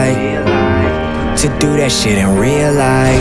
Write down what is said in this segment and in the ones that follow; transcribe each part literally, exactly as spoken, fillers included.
like to do that shit in real life.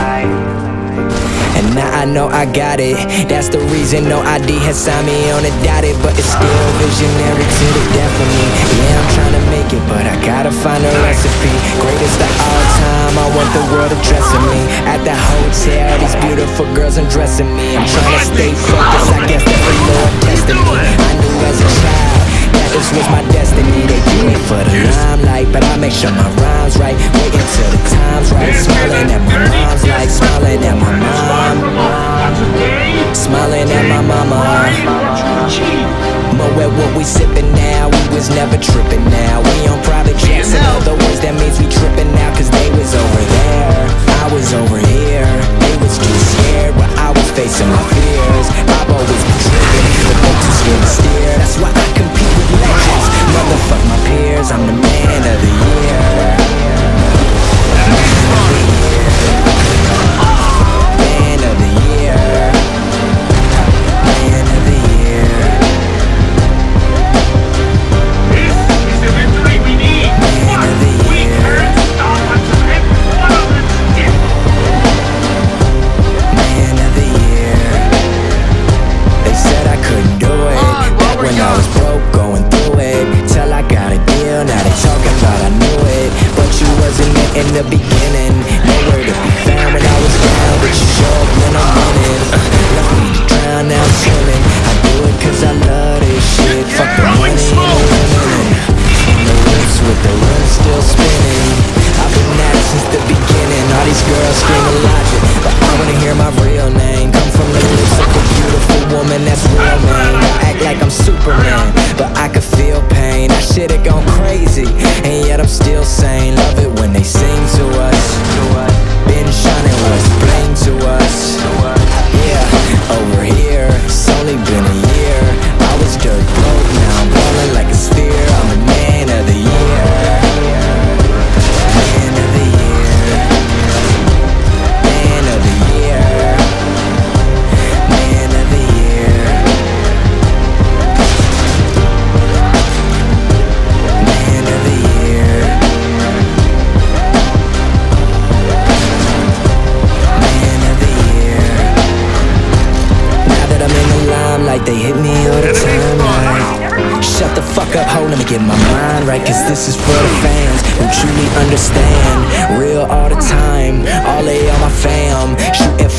And now I know I got it. That's the reason no I D has signed me on a dotted. But it's still visionary to the death of me. Yeah, I'm trying to make it, but I gotta find a recipe. Greatest of all time, I want the world addressing me. At the hotel, these beautiful girls undressing me. I'm trying to stay focused, I guess that the Lord tested me. I knew as a child that this was my destiny. They do me for the limelight, but I make sure my rhyme's right. Waiting till the time's right. Smiling at my mom's like smiling at my mom. Smiling at my mama. Moet, what we sippin' now, we was never trippin' now. We on private jets, in other words, that means we trippin' now. Cause they was over there, I was over here. They was too scared, but I was facing my fears. I've always been driven, but I'm too scared to steer. That's why I compete with legends. Motherfuck my peers, I'm the man of the year. Man of the year. Man of the year. Man of the year. Man of the year. They said I couldn't do it back when I was broke, going through it. Till I got a deal, now they talking about I knew it. But you wasn't it in the beginning. Nowhere to be found when I was down, but you show up when I'm winning. uh, Left me to drown, now I'm swimming. I do it cause I love this shit. Fuck the money and the women. On the lips with the rim still spinning. I've been at it since the beginning. All these girls screaming logic, but I wanna hear my real name come from the lips of a beautiful woman that's real, man. I act like I'm Superman, but I could feel pain. I should've gone crazy, and yet I'm still sane. Love it when they sing to us. Been shining was bling to us. Yeah, over here, it's only been a year. I was dirt broke, now I'm ballin' like a sphere. I'm the man of the year. Man of the year. Man of the year. Man of the year. Man of the year. Man of the year. Now that I'm in the limelight, they hit me all the time like, shut the fuck up, ho, let me get my mind right. Cause this is for the fans who truly understand. Real all the time, all they on my fam. Shooting